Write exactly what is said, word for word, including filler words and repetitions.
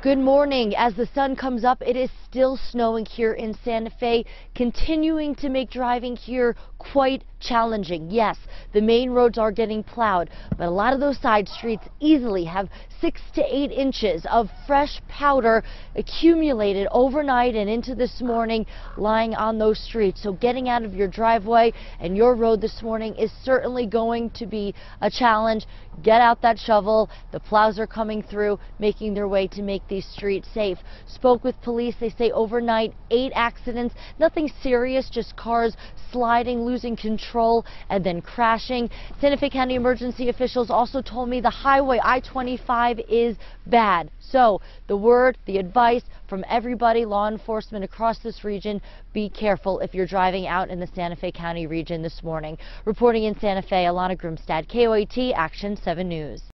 Good morning. As the sun comes up, it is still snowing here in Santa Fe, continuing to make driving here quite challenging. Yes, the main roads are getting plowed, but a lot of those side streets easily have six to eight inches of fresh powder accumulated overnight and into this morning lying on those streets. So getting out of your driveway and your road this morning is certainly going to be a challenge. Get out that shovel. The plows are coming through, making their way to make these streets safe. Spoke with police. They say overnight eight accidents, nothing serious, just cars sliding, losing control and then crashing. Santa Fe County emergency officials also told me the highway I twenty-five is bad. So the word, the advice from everybody, law enforcement across this region, be careful if you're driving out in the Santa Fe County region this morning. Reporting in Santa Fe, Alana Grimstad, K O A T Action seven News.